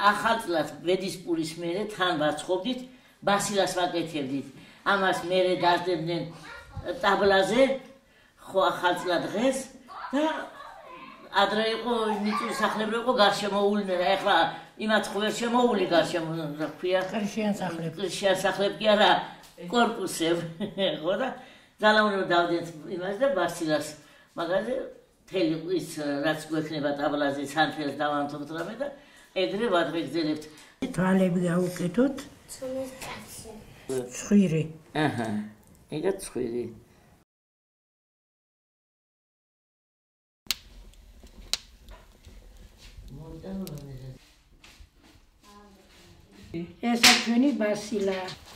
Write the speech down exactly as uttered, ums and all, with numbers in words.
ახალწლად ბედისპურის მერე თან ვაცხობდით, ბასილას ვაკეთებდით. ამას მერე დაძებდნენ ტაბლაზე, ხო ახალწლად დღეს და ადრე იყო მიწური სახლები იყო გარშემოული, ეხლა იმათ ხო ვერ შემოული გარშემო, რა ქვია? კრიშიან სახლები. კრიშიან სახლები კი არა, კორპუსები, ხო და ძალა უნდა დავდეთ იმას და ბასილას მაგაზე მთელი ის რაც გვექნება ტაბლაზე სანთელს დავანთობთ რამე და ეგრე ვადღეგრძელებთ. თვალები გავუკეთოთ. ცხვირი. აჰა. ეგა ცხვირი. ესა ჩვენი ბასილა.